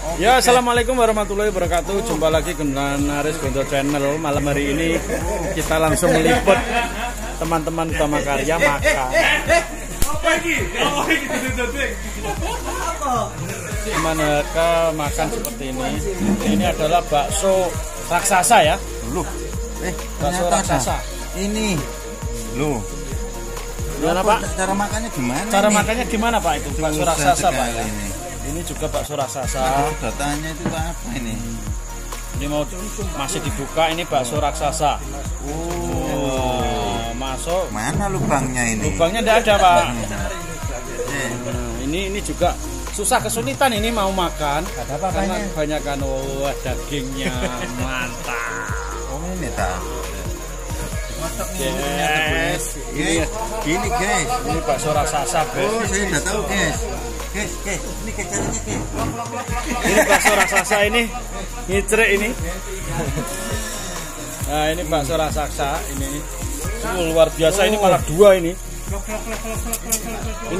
Ya, assalamualaikum warahmatullahi wabarakatuh. Jumpa lagi dengan Aris Gonto Channel. Malam hari ini kita langsung meliput teman-teman Utama Karya makan. Mereka makan seperti ini. Ini adalah bakso raksasa ya. Bakso raksasa. Ini. Loh. Gimana Pak? Cara makannya gimana? Cara makannya gimana Pak itu? Bakso raksasa Pak. Ini juga bakso raksasa. Datanya itu apa ini? Ini masih dibuka, ini bakso raksasa. Masuk. Mana lubangnya ini? Lubangnya tidak ada Pak. Ini juga susah kesulitan ini mau makan. Ada apa-apanya? Karena kebanyakan dagingnya mantap. Oh ini tak. Yes. Ini guys. Ini bakso raksasa guys. Oh saya sudah tahu guys. Guys, ini caranya guys. Ini bakso raksasa ini ngicrek ini. Nah ini bakso raksasa ini. Luar biasa ini malah dua ini. Ini.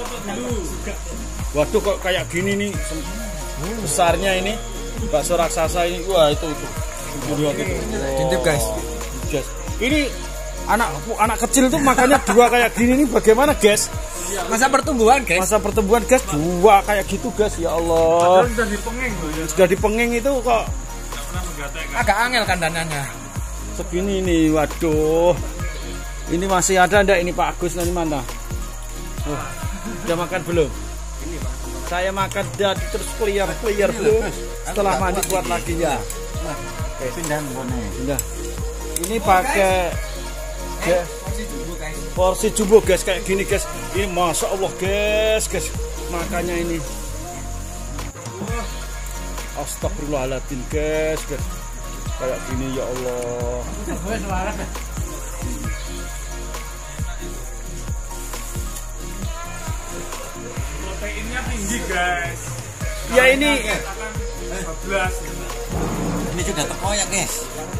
Waduh kok kayak gini nih besarnya ini bakso raksasa ini. Wah itu. Intip guys. Guys. Ini anak kecil tuh makannya dua kayak gini nih bagaimana guys? Masa pertumbuhan guys. Masa pertumbuhan guys dua kayak gitu guys ya Allah. Sudah dipenging loh ya. Sudah dipenging itu kok agak angel kan dananya. Segini nih waduh. Ini masih ada ndak ini Pak Agus nanti mana? Udah makan belum? Ini Pak. Saya makan dari terus clear belum. Setelah mandi kuat lagi ya. Pindahan boleh. Pindah. Ini pakai porsi jumbo guys kayak gini guys. Ini masya Allah guys makannya ini. Astagfirullahaladzim guys. Kayak gini ya Allah. Proteinnya tinggi guys. Ya ini 12. Ini sudah terkoyak guys.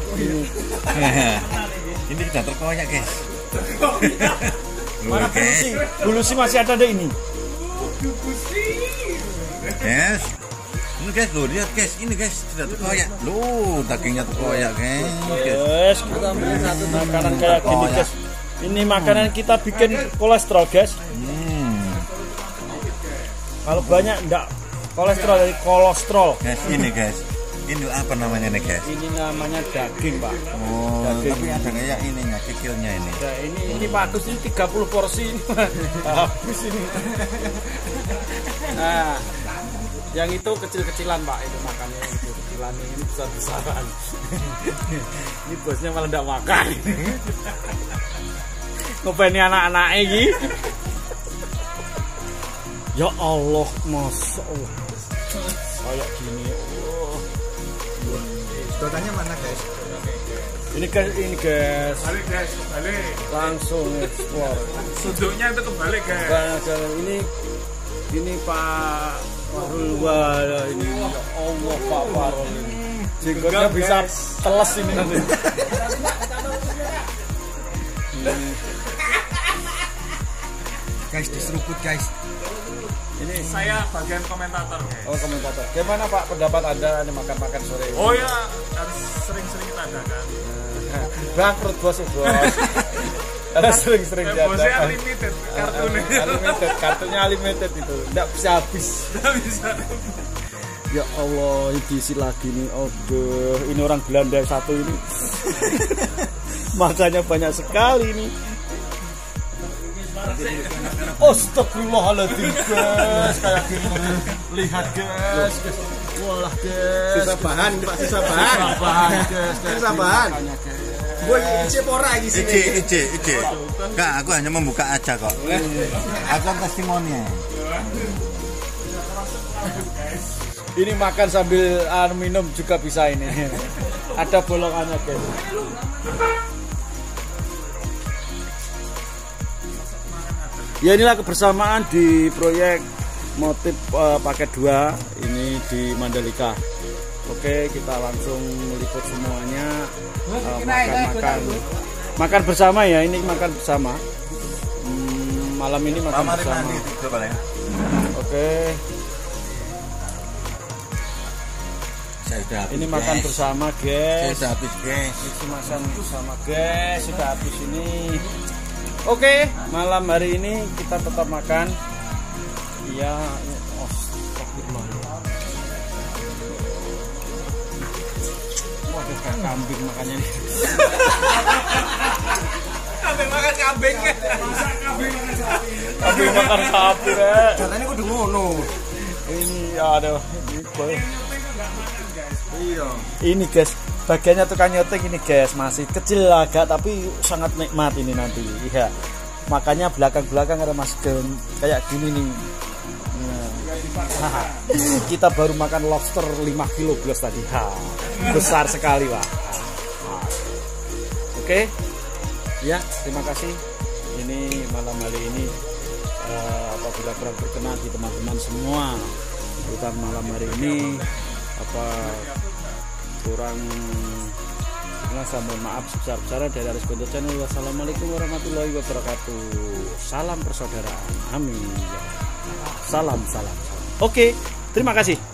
Ini sudah terkoyak guys. mana bulusi masih ada deh ini. Guys. Ini guys loh lihat guys ini guys sudah terkoyak. Loh dagingnya terkoyak guys. Guys kita ambil satu makanan kayak gini guys. Ini makanan kita bikin kolesterol guys. Kalau banyak enggak kolesterol dari kolesterol. Guys ini guys. Ini apa namanya nih guys? Ini namanya daging Pak. Oh, daging. tapi ada kayak ininya, kikilnya ini. Nah, ini bagus ini 30 porsi ini. Habis ini. Nah, yang itu kecil-kecilan Pak itu makannya yang kecil-kecilan ini besar-besaran. Ini bosnya malah enggak makan. Ngopeni anak-anak ini. Ya Allah, Masya Allah. Kayak gini. Sedotannya mana guys? Ini guys. Balik guys, balik. Langsung ekspor. Sudutnya itu kebalik guys. Ini Pak Farul ini ya Allah Pak Farul ini. Jenggotnya bisa teles ini nanti. Guys diseruput guys. Ini saya bagian komentator guys. Oh komentator. Gimana Pak pendapat Anda ini makan-makan sore ini? Oh ya harus sering-sering kita adakan. Bangkrut bos. Harus sering-sering diadakan. Bosnya unlimited kartunya. Kartunya unlimited itu. Enggak bisa habis. Enggak bisa. Ya Allah, ini diisi lagi nih. Aduh, ini orang Belanda satu ini. Makanya banyak sekali nih. Astagfirullahaladzim guys. Kayak gini. Lihat guys. Walah guys. Susah bahan Pak, susah bahan. Susah bahan. Gue icip ora iki sini. Ije. Enggak, aku hanya membuka aja kok. Aku kan testimoni. Ini makan sambil minum juga bisa ini. Ada bolongannya guys. Ya inilah kebersamaan di proyek motif paket 2 ini di Mandalika. Oke kita langsung meliput semuanya. Makan bersama ya, ini makan bersama. Malam ini makan bersama. Oke. sudah habis, Ini makan guys. bersama, guys. Sudah habis, guys. Ini makan bersama, guys. Sudah habis ini. Oke, malam hari ini kita tetap makan. Iya, oh, astagfirullah. Waduh, kayak kambing makannya nih. Kambing makan kambing. Kambing makan sapi, Rek. Caranya kudu ngono. Ini aduh, ini boy. Iya. Ini guys, bagiannya tukang nyoting ini guys, masih kecil agak tapi sangat nikmat ini nanti. Iya. Makanya belakang-belakang ada masker kayak gini nih. Nah, kita baru makan lobster 5 kilo plus tadi. Besar sekali, Pak. Oke. Ya, terima kasih. Ini malam hari ini apabila kurang berkenan di teman-teman semua, kita malam hari ini kurang mohon maaf sebesar-besarnya dari Aris Gontor Channel. Wassalamualaikum warahmatullahi wabarakatuh. Salam persaudaraan. Amin. Salam. Oke, terima kasih.